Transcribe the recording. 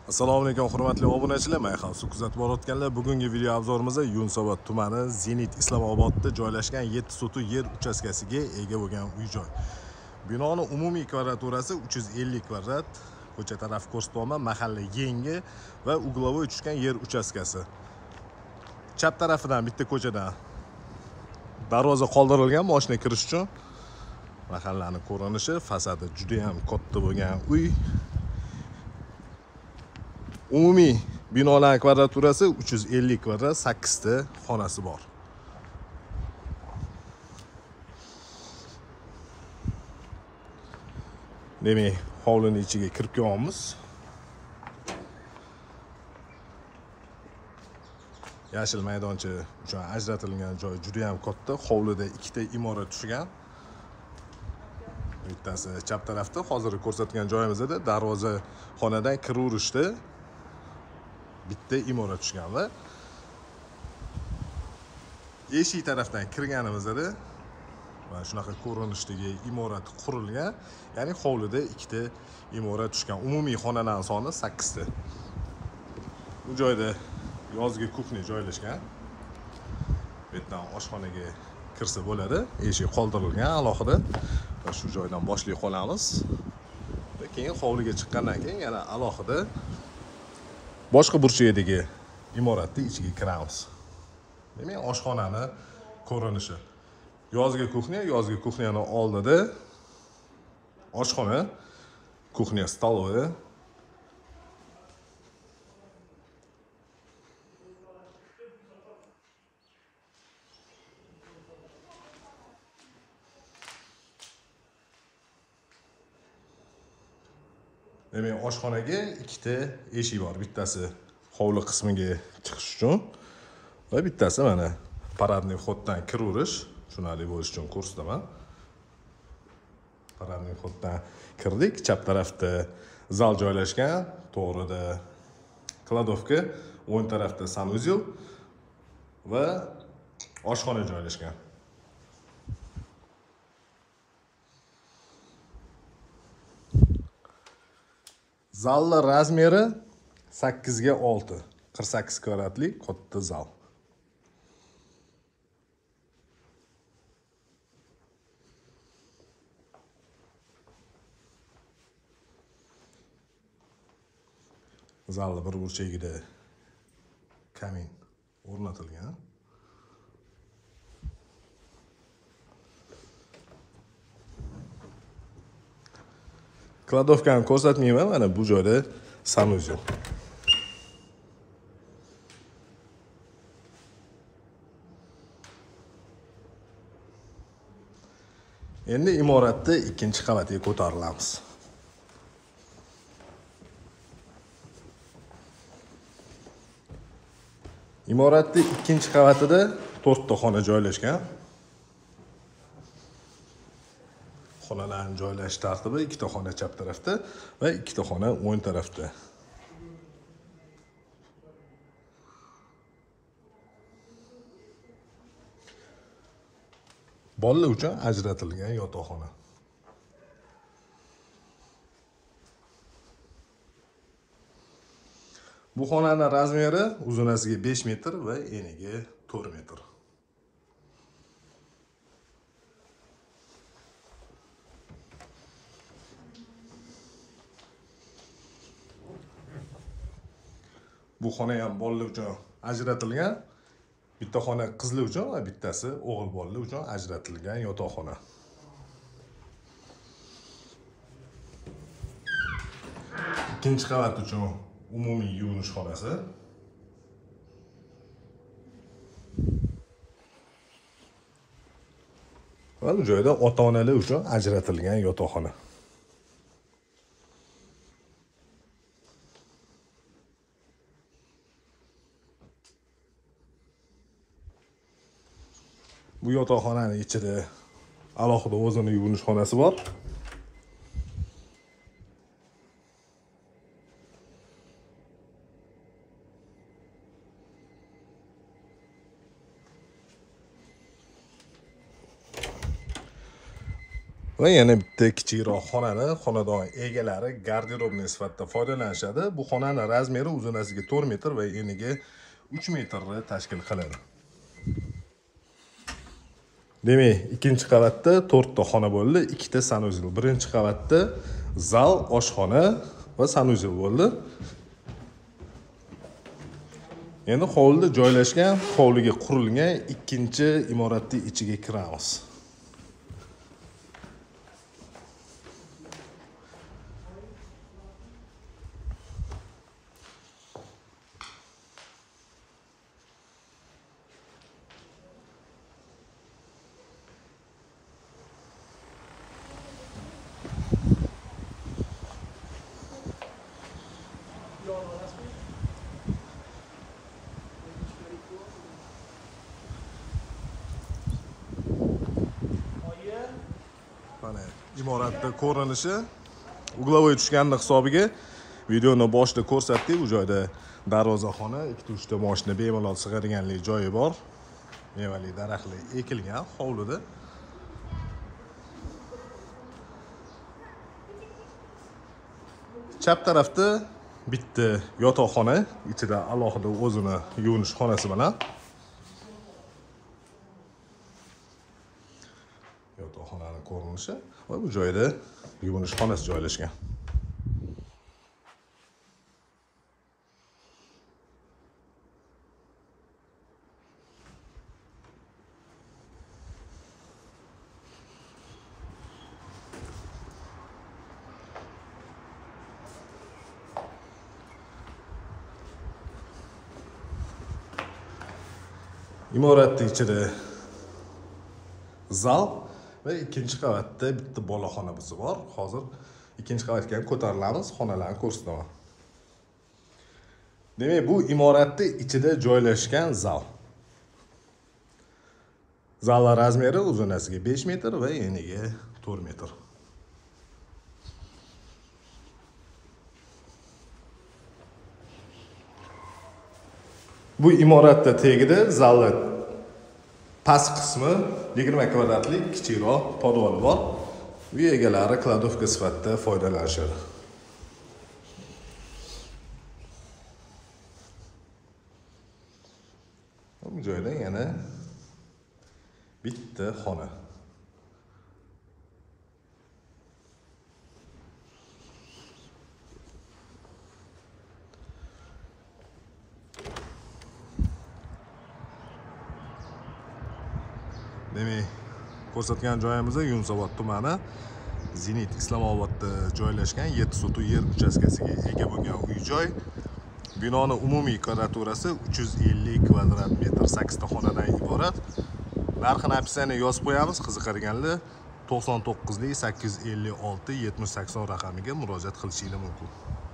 Assalomu alaykum hurmatli obunachilar, men Xavsu kuzatib borayotganlar. Bugungi video obzorimizda Yunusobod tumani Zenit Islomobodda joylashgan 7 sotuq yer uchastkasiga ega bo'lgan uy-joy. Binoning umumiy kvadraturasi 350 kvadrat. Ko'cha taraf ko'rsatma, mahalla yangi va uglovoy tushgan yer uchastkasi. Chap tarafidan bitta ko'chadan darvoza qoldirilgan mashina kirish uchun. Mahallaning ko'rinishi, fasadi juda ham katta bo'lgan uy. Umumiy binolar kvadraturasi 350 kvadrat, 8 ta xonasi bor. Demak, hovlining ichiga kirib kelamiz. Yashil maydoncha uchun ajratilgan joy juda ham katta. Hovlida ikkita imorat tushgan. Bittasi chap tarafda, hozir ko'rsatgan joyimizda darvoza xonadan kiraverishda bitta imorat tushgan va eshik tarafdan kirganimizda va shunaqa ko'rinishdagi imorat qurilgan. Ya'ni hovlida ikkita imorat tushgan. Umumiy xonalar soni 8 ta. Bu joyda yozgi kuxnya joylashgan. Bu yerdan oshxonaga kirsa bo'ladi. Eshik qoldirilgan alohida. Va shu joydan boshlay qolamiz. Va keyin hovliga chiqqandan keyin yana alohida boshqa burchakdagi imoratning ichiga kiramiz. Demak, oshxonani ko'rinishi. Yozgi kuxnyani oldida oshxona, kuxnya, stolovi. Demak, oshxonaga ikkita eshik bor. Bittasi hovli qismiga chiqish uchun va bittasi mana paradniy xoddan kiraverish. Tushunarli bo'lishi uchun ko'rsataman. Paradniy xoddan kirdik. Chap tarafda zal joylashgan, to'g'rida kladovka, o'ng tarafda sanuzel va oshxona joylashgan. Zalning razmeri 8 ga 6, 48 kvadratlik katta zal. Zalning bir burchagida kamin o'rnatilgan. Kladovkani ko'rsatmayman, mana bu joyda sanuzel. Endi imoratda ikkinchi qavatga ko'tarilamiz. Imoratning ikkinchi qavatida 4 ta xona joylashgan. Xonalarning joylashish tartibi: 2 ta xona chap tarafda va 2 ta xona o'ng tarafda. Bolalar uchun ajratilgan yotoqxona. Bu xonaning razmeri uzunasiga 5 metr va eniga 4 metr. Bu xona ham bolalar uchun ajratilgan. Bitta xona qizlar uchun va bittasi o'g'il bolalar uchun ajratilgan yotoqxona. Ikkinchi qavat uchun umumiy yuvinish xonasi. Va bu joyda ota-onalar uchun ajratilgan yotoqxona. Bu yotoqxonaning ichida alohida o'zini yuvinish xonasi bor. Va yana bitta kichikroq xonani xonadon egalari garderobniy sifatida foydalanishadi. Bu xonani razmeri uzunasiga 4 metr va eniga 3 metrni tashkil qiladi. Demak, ikkinchi qavatda 4 ta xona bo'ldi, 2 ta sanuzel. Birinchi qavatda zal, oshxona va sanuzel bo'ldi. Endi hovlida joylashgan, hovliga qurilgan ikkinchi imoratning ichiga kiramiz. Mana imoratda ko'rinishi uglovoy tushganning hisobiga videoni boshida ko'rsatdik. Bu joyda darvozaxona, 2-3 ta mashina bemalol sig'adiganlik joyi bor. Mevali daraxtlar ekilgan hovlida. Chap tarafda bitta yotoqxona, ichida alohida o'zini yuvinish xonasi bilan yotoqxonaning ko'rinishi va bu joyda yuvinish xonasi joylashgan. Imoratning ichida zal va ikkinchi qavatda bitta boloxonamiz bor. Hozir ikkinchi qavatga ham ko'tarilamiz, xonalarni ko'rsataman. Demak, bu imoratning ichida joylashgan zal. Zallar razmeri uzunasiga 5 metr va eniga 4 metr. Bu imoratda tagida zallar past qismi 20 kvadratlik kichikroq podvol bor. Uy egalari kladovka sifatida foydalanishadi. Bu joyda yana bitta xona. Demak, ko'rsatgan joyimiz Yunusobod tumani Zenit Islomobodda joylashgan 7 sotuv yer uchastkasiga ega bo'lgan uy-joy. Binoning umumiy kvadraturasi 350 kvadrat metr, 8 ta xonadan iborat. Narxini opsiyani yozib qo'yamiz. Qiziqadiganlar 99 856 7080 raqamiga murojaat qilishingiz mumkin.